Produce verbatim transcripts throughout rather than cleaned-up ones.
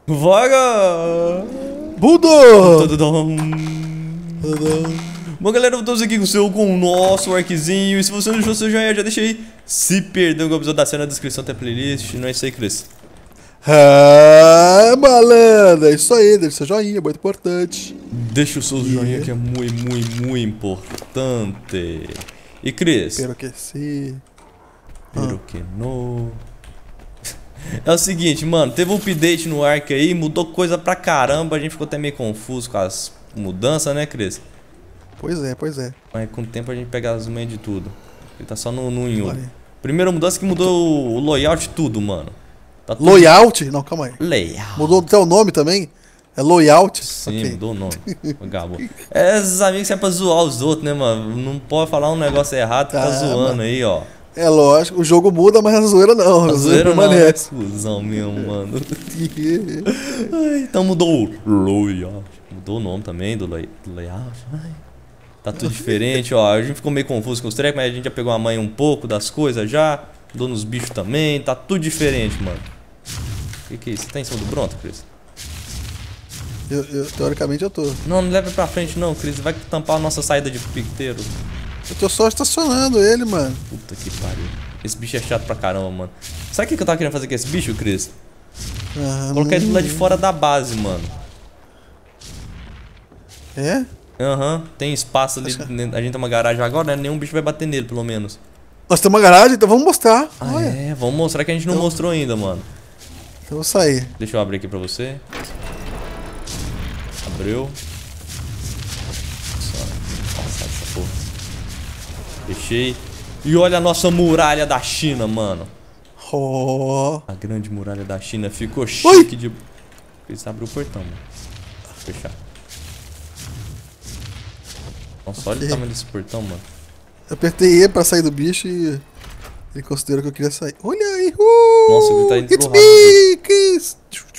Vaga! Budo! Bom, galera, voltamos aqui com o seu, com o nosso arquezinho. E se você não deixou seu joinha, já deixa aí. Se perdeu algum episódio da cena, na descrição tem a playlist. Não é isso aí, Cris? Ah, malandro, é isso aí, deixa seu joinha, muito importante. Deixa o seu Yeah. joinha que é muito, muito, muito importante. E Cris? Espero que sim. Pero que não. É o seguinte, mano, teve um update no Ark aí, mudou coisa pra caramba, a gente ficou até meio confuso com as mudanças, né, Cris? Pois é, pois é. Mas com o tempo a gente pega as manhas de tudo. Ele tá só no, no em um. Olha. Primeira mudança que mudou o, o layout tudo, mano. Tá tudo... Loyout? Não, calma aí. Layout. Mudou até o nome também? É Loyout? Sim, Ok. mudou o nome. Gabo. É, esses amigos que é pra zoar os outros, né, mano? Não pode falar um negócio errado, fica Ah, zoando mano. aí, ó. É lógico, o jogo muda, mas a zoeira não. A, A zoeira zoeira não é permanece. exclusão mesmo, mano. Ai, então mudou o layout. Mudou o nome também do, lay do layout. Ai. Tá tudo diferente, ó. A gente ficou meio confuso com os trecos, mas a gente já pegou a manha um pouco das coisas já. Mudou nos bichos também. Tá tudo diferente, mano. O que, que é isso? Você tá em cima do Bronto, Cris? Eu, eu, teoricamente eu tô. Não, não leva pra frente não, Cris. Vai tampar a nossa saída de piqueteiro. Eu tô só estacionando ele, mano. Puta que pariu. Esse bicho é chato pra caramba, mano. Sabe o que que eu tava querendo fazer com esse bicho, Cris? Ah, Colocar ele do não- lado de fora da base, mano. É? Aham, uhum, tem espaço ali. Acho que- A gente tem uma garagem agora, né? Nenhum bicho vai bater nele, pelo menos. Nós temos uma garagem, então vamos mostrar. Ah, Olha. é? Vamos mostrar que a gente não Então- mostrou ainda, mano. Então eu vou sair. Deixa eu abrir aqui pra você. Abriu. Só passar essa porra. Fechei. E olha a nossa muralha da China, mano. Oh. A grande muralha da China ficou chique de... Eles abriu o portão, mano. Fechar. Nossa, olha Ok. o tamanho desse portão, mano. Eu apertei E pra sair do bicho e ele considerou que eu queria sair. Olha aí! Uh, Nossa, ele tá indo it's pro me! Kiss.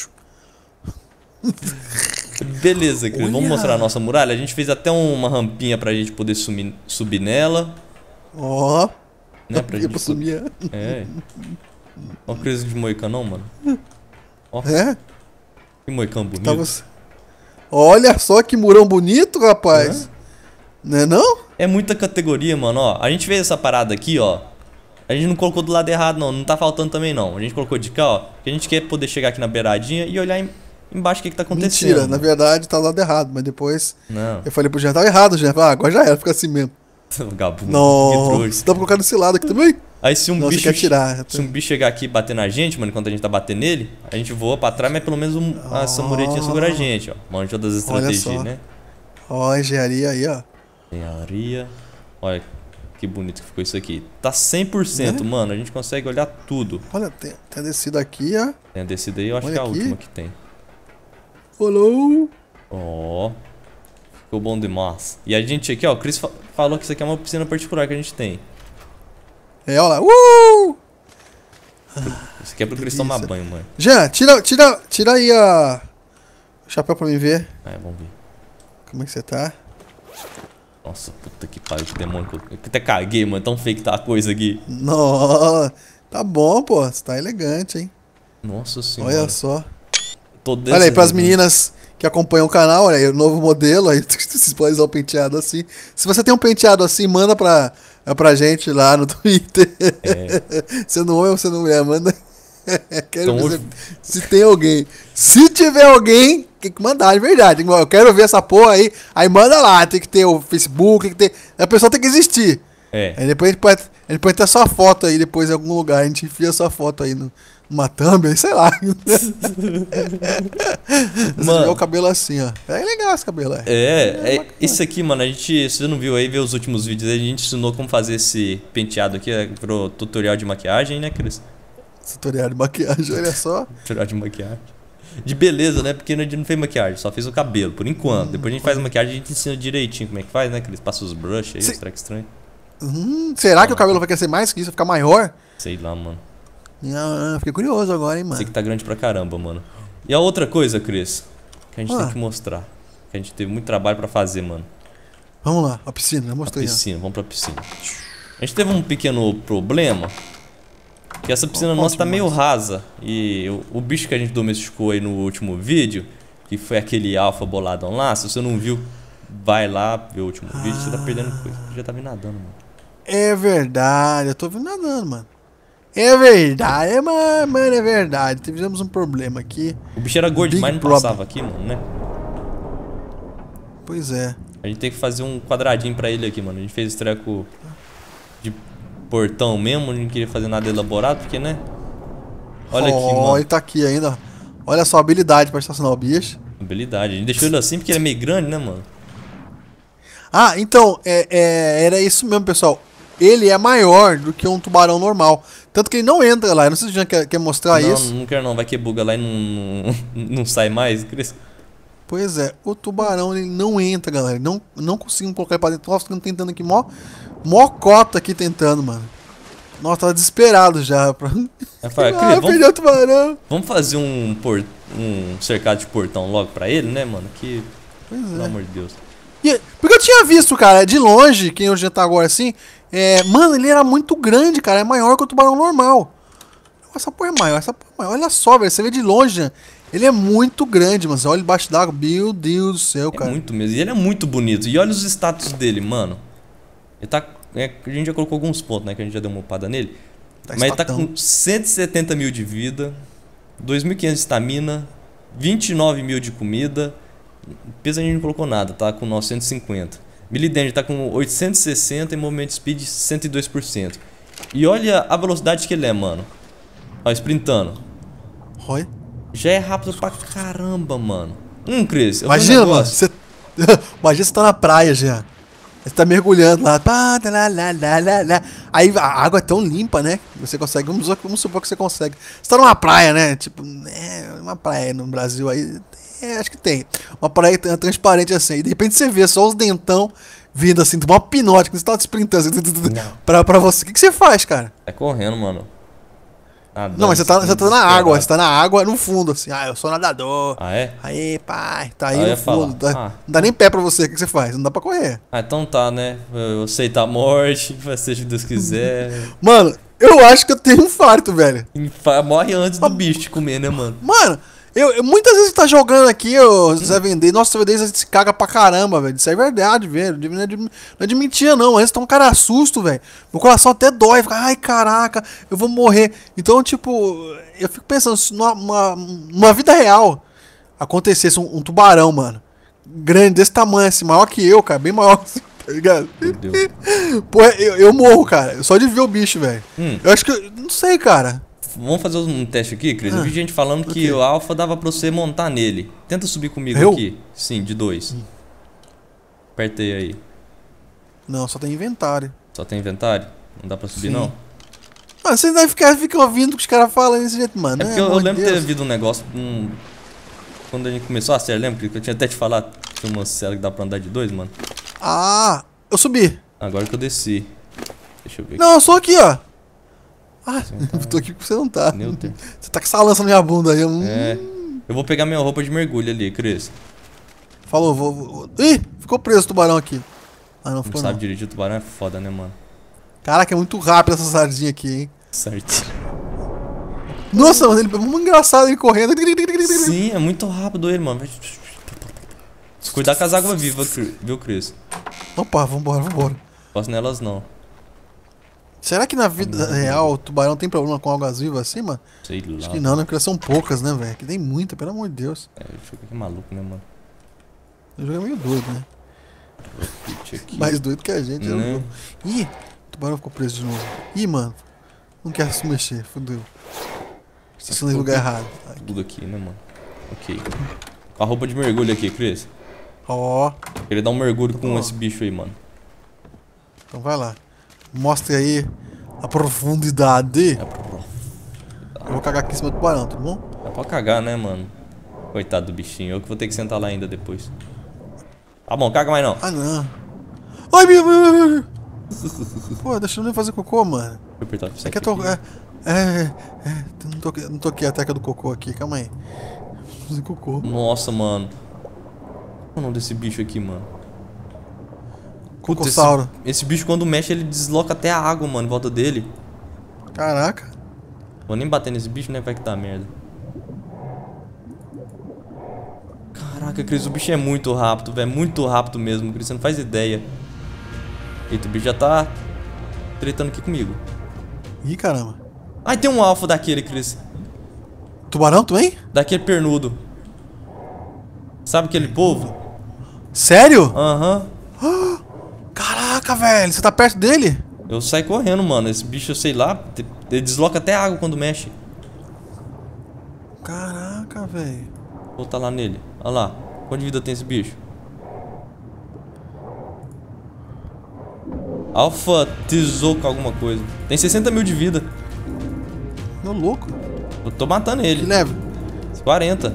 Beleza, Cris. Vamos Olha. mostrar a nossa muralha. A gente fez até uma rampinha pra gente poder sumir, subir nela. Ó. Né, pra Eu gente pra sumir. É. Ó, Cris de moicanão, mano. Ó, É? que moicão bonito. Tava... Olha só que murão bonito, rapaz. Não é não? É muita categoria, mano, ó. A gente fez essa parada aqui, ó. A gente não colocou do lado errado, não. Não tá faltando também, não. A gente colocou de cá, ó. Que a gente quer poder chegar aqui na beiradinha e olhar em- embaixo o que que tá acontecendo. Mentira, na mano. verdade tá do lado errado, mas depois Não. eu falei pro Jean, tava errado, Jean. Ah, agora já era, fica assim mesmo. Vagabundo. Que Nossa, trouxa. dá pra colocar desse lado aqui também? Aí se um Não, você bicho quer tirar. Se um bicho chegar aqui e bater na gente, mano, enquanto a gente tá batendo nele, a gente voa pra trás, mas pelo menos um, essa muretinha segura a gente, ó. Manjou das estratégias, só. né? Ó, a engenharia aí, ó. Engenharia. Olha que bonito que ficou isso aqui. Tá cem por cento, Né? mano. A gente consegue olhar tudo. Olha, tem, tem a descida aqui, ó. Tem a descida aí, eu acho Olha que é a aqui. última que tem. Olô. Ó. Ficou bom demais. E a gente aqui, ó, o Chris fa falou que isso aqui é uma piscina particular que a gente tem. É, olha lá. Uh! Isso aqui é pro Chris delícia. tomar banho, mãe. Jean, tira, tira, tira aí a... o chapéu pra mim ver. Ah, vamos ver. Como é que você tá? Nossa, puta que pariu, que demônio. que Eu eu até caguei, mano. Tão feio que tá a coisa aqui. Nossa, tá bom, pô. Você tá elegante, hein? Nossa senhora. Olha só. Tô Olha aí, desse- pras meninas que acompanham o canal, olha aí, o novo modelo, aí vocês podem usar o penteado assim. Se você tem um penteado assim, manda pra, pra gente lá no Twitter. É. Você não é ou você não é, manda. Quero Então, ver se, se tem alguém. Se tiver alguém, tem que mandar, de verdade. Eu quero ver essa porra aí. Aí manda lá, tem que ter o Facebook, tem que ter. A pessoa tem que existir. É. Aí depois a gente pode, a gente pode ter sua foto aí depois em algum lugar. A gente enfia sua foto aí no, numa thumb, sei lá. Você Mano. vê o cabelo assim, ó. É legal esse cabelo, é. É, é, isso aqui, mano, a gente, se você não viu aí, vê os últimos vídeos aí, a gente ensinou como fazer esse penteado aqui, é, pro tutorial de maquiagem, né, Cris? Tutorial de maquiagem, olha só. Tutorial de maquiagem. De beleza, né, porque a gente não fez maquiagem, só fez o cabelo, por enquanto. Depois a gente faz a maquiagem e a gente ensina direitinho como é que faz, né, Cris? Passa os brushes aí, Se- os tracks estranhos. Hum, será que o cabelo vai crescer mais que isso? Vai ficar maior? Sei lá, mano. Não, fiquei curioso agora, hein, Sei mano. que tá grande pra caramba, mano. E a outra coisa, Cris, que a gente Ah. tem que mostrar, que a gente teve muito trabalho pra fazer, mano. Vamos lá, a piscina, já A mostrei. já. piscina, vamos pra piscina. A gente teve um pequeno problema. Que essa piscina nossa tá meio rasa. E o, o bicho que a gente domesticou aí no último vídeo, que foi aquele alfa boladão lá, se você não viu, vai lá ver o último ah. vídeo, você tá perdendo coisa. Já tá vindo nadando, mano. É verdade, eu tô vindo nadando, mano. É verdade, é, mano, é verdade. Tivemos um problema aqui. O bicho era gordo demais, não problem. passava aqui, mano, né? Pois é. A gente tem que fazer um quadradinho pra ele aqui, mano. A gente fez esse treco de portão mesmo, não queria fazer nada elaborado, porque, né? Olha oh, aqui, mano. Ele tá aqui ainda. Olha só a habilidade pra estacionar o bicho. Habilidade. A gente deixou ele assim porque ele é meio grande, né, mano? Ah, então, é, é, era isso mesmo, pessoal. Ele é maior do que um tubarão normal. Tanto que ele não entra lá. Eu não sei se o Jean quer, quer mostrar não, isso. Não, não quero não. Vai que buga lá e não, não, não sai mais. Pois é. O tubarão, ele não entra, galera. Não, não conseguimos colocar ele pra dentro. Nossa, ficando tentando aqui. Mó, mó cota aqui tentando, mano. Nossa, tava desesperado já. Pra... Eu falei, ah, vamos, perdeu o tubarão. Vamos fazer um, por, um cercado de portão logo pra ele, né, mano? Que, pois pelo é. amor de Deus. E, porque eu tinha visto, cara, de longe, quem hoje já tá agora assim, é, mano, ele era muito grande, cara, é maior que o tubarão normal. Essa porra é maior, essa porra é maior. Olha só, velho, você vê de longe, né? Ele é muito grande, mano, você olha embaixo d'água, meu Deus do céu, cara. É muito mesmo, e ele é muito bonito, e olha os status dele, mano. Ele tá, é, a gente já colocou alguns pontos, né, que a gente já deu uma upada nele. Tá mas estatão. Ele tá com cento e setenta mil de vida, dois mil e quinhentos de estamina, vinte e nove mil de comida. Peso a gente não colocou nada, tá com novecentos e cinquenta. Melee Damage tá com oitocentos e sessenta e Movement Speed cento e dois por cento. E olha a velocidade que ele é, mano. Ó, sprintando. Oi? Já é rápido pra caramba, mano. Hum, Chris, eu imagina, mano, você... imagina você tá na praia já. Você tá mergulhando lá. Aí a água é tão limpa, né? Você consegue, vamos, vamos supor que você consegue. Você tá numa praia, né? Tipo, é uma praia no Brasil aí. É, acho que tem. Uma praia transparente assim. E de repente você vê só os dentão vindo assim, uma pinote, que você tá sprintando assim, pra, pra você. O que, que você faz, cara? É correndo, mano. Nadando, não, mas você tá, você tá na água, você tá na água no fundo, assim. Ah, eu sou nadador. Ah, é? Aí, pai, tá aí ah, no fundo. Tá, ah. Não dá nem pé pra você, o que você faz? Não dá pra correr. Ah, então tá, né? Eu aceito a morte, vai ser o que Deus quiser. Mano, eu acho que eu tenho um infarto, velho. Morre antes do bicho te comer, né, mano? Mano, eu, eu muitas vezes tá jogando aqui, o Zé Vender. Nossa, o Zé Vender se caga pra caramba, velho. Isso é verdade, velho. Não é de, não é de mentira, não. Antes tá um cara assusto, velho. Meu coração até dói. Fica, ai, caraca, eu vou morrer. Então, tipo, eu fico pensando, se numa, uma, numa vida real acontecesse um, um tubarão, mano, grande desse tamanho, assim, maior que eu, cara, bem maior assim, tá ligado? Meu Deus. Pô, eu, eu morro, cara. Só de ver o bicho, velho. Hum. Eu acho que. Não sei, cara. Vamos fazer um teste aqui, Cris. Eu Ah, vi gente falando que okay. o Alpha dava pra você montar nele. Tenta subir comigo eu? aqui. Sim, de dois. Hum. Apertei aí. Não, só tem inventário. Só tem inventário? Não dá pra subir, Sim. não? Mano, você vai ficar fica ouvindo o que os caras falam desse jeito, mano. É porque é, eu, eu lembro de Deus. ter havido um negócio. Um... Quando a gente começou a série, lembra que eu tinha até te falado que tinha uma série que dá pra andar de dois, mano? Ah, eu subi. Agora que eu desci. Deixa eu ver aqui. Não, eu sou aqui, ó. Ah, eu tô aqui porque você não tá. Neuter. Você tá com essa lança na minha bunda aí. Hum. É. Eu vou pegar minha roupa de mergulho ali, Cris. Falou, vou, vou. Ih, ficou preso o tubarão aqui. Ah, não Não ficou sabe não. dirigir o tubarão é foda, né, mano? Caraca, é muito rápido essa sardinha aqui, hein. Certo. Nossa, mano, ele é muito engraçado ele correndo. Sim, é muito rápido ele, mano. Cuidar com as águas vivas, viu, Cris? Opa, vambora, vambora. Posso nelas não. Será que na vida real o tubarão tem problema com águas vivas assim, mano? Sei lá. Acho que não, né? Porque elas são poucas, né, velho? Que tem muita, pelo amor de Deus. É, fica que maluco, né, mano? O jogo é meio doido, né? Aqui. Mais doido que a gente. Né? Né? Ih, o tubarão ficou preso de novo. Ih, mano. Não quer se mexer, fodeu. Estacionei no lugar errado. Aqui. Tudo aqui, né, mano? Ok. Com a roupa de mergulho aqui, Cris. Ó. Queria dar um mergulho com Ó. esse bicho aí, mano. Então vai lá. Mostre aí a profundidade. É pro... Eu vou cagar aqui em cima do tubarão, tá bom? Dá pra cagar, né, mano? Coitado do bichinho. Eu que vou ter que sentar lá ainda depois. Tá bom, caga mais não. Ah, não. Ai, meu, meu, meu, meu. Pô, deixa eu nem fazer cocô, mano. Deixa eu apertar É que eu tô... É, é, é, não toquei, não toquei a tecla do cocô aqui, calma aí. Vou fazer cocô. Nossa, mano. Qual é o nome desse bicho aqui, mano? Puta, Cocossauro. esse, esse bicho quando mexe ele desloca até a água, mano, em volta dele. Caraca. Vou nem bater nesse bicho, né? Vai que tá merda. Caraca, Cris, o bicho é muito rápido, velho. Muito rápido mesmo, Cris. Você não faz ideia. Eita, o bicho já tá tretando aqui comigo. Ih, caramba. Ai, tem um alfa daquele, Cris. Tubarão também? Daquele pernudo. Sabe aquele povo? Sério? Aham. Uhum. Caraca, velho. Você tá perto dele? Eu saio correndo, mano. Esse bicho, eu sei lá, ele desloca até água quando mexe. Caraca, velho. Vou voltar lá nele. Olha lá. Quanto de vida tem esse bicho? Alpha Tizoka alguma coisa. Tem sessenta mil de vida. Meu louco. Eu tô matando ele. Que leva? quarenta.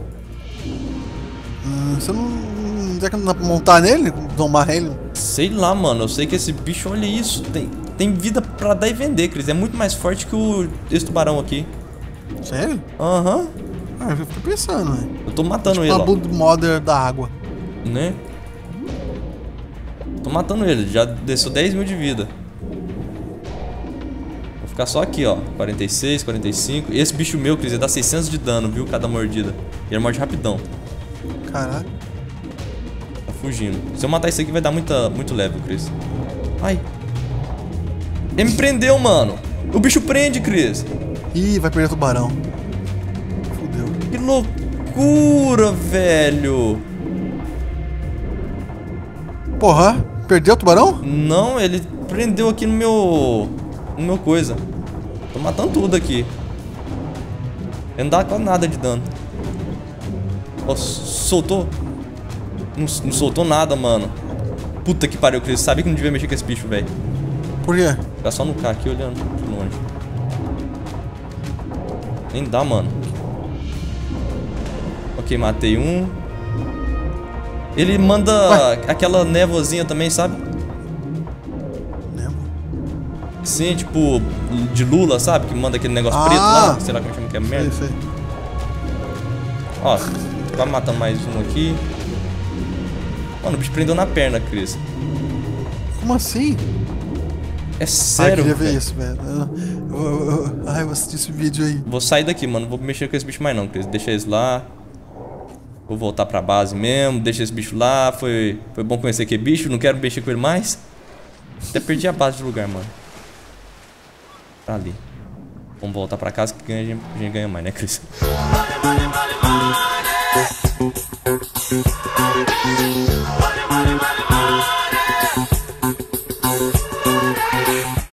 Hum, você não... Não tem que montar nele? Domar ele? Sei lá, mano. Eu sei que esse bicho, olha isso. Tem, tem vida pra dar e vender, Cris. É muito mais forte que o esse tubarão aqui. Sério? Aham. Uhum. Ah, eu fico pensando, velho. Eu tô matando tipo ele, ó. Blood Mother da água. Né? Tô matando ele. Já desceu dez mil de vida. Vou ficar só aqui, ó. quarenta e seis, quarenta e cinco. Esse bicho meu, Cris, ele dá seiscentos de dano, viu? Cada mordida. E ele morde rapidão. Caraca. Tá fugindo. Se eu matar isso aqui vai dar muita, muito level, Cris. Ai. Ele me prendeu, mano. O bicho prende, Cris. Ih, vai perder o tubarão. Fudeu. Que loucura, velho. Porra, perdeu o tubarão? Não, ele prendeu aqui no meu... No meu coisa. Tô matando tudo aqui. Ele não dá quase nada de dano. Ó, soltou. Não, não soltou nada, mano. Puta que pariu, Cris. Sabia que não devia mexer com esse bicho, velho. Por quê? Ficar só no K aqui olhando de longe. Nem dá, mano. Ok, matei um. Ele manda Ué? aquela névoazinha também, sabe? Névoa? Sim, tipo de Lula, sabe? Que manda aquele negócio ah, preto lá. Sei lá como chama que é merda. Sei, sei. Ó, tá matando mais um aqui. Mano, o bicho prendeu na perna, Cris. Como assim? É sério, ah, eu queria véio. ver isso, velho. Eu, eu, eu, ai, eu vou assistir esse vídeo aí. Vou sair daqui, mano. Não vou mexer com esse bicho mais não, Cris. Deixa eles lá. Vou voltar pra base mesmo. Deixa esse bicho lá. Foi, foi bom conhecer aquele bicho. Não quero mexer com ele mais. Até perdi a base de lugar, mano. Pra ali. Vamos voltar pra casa que ganha, a gente ganha mais, né, Cris? Vale, vale, vale, vale.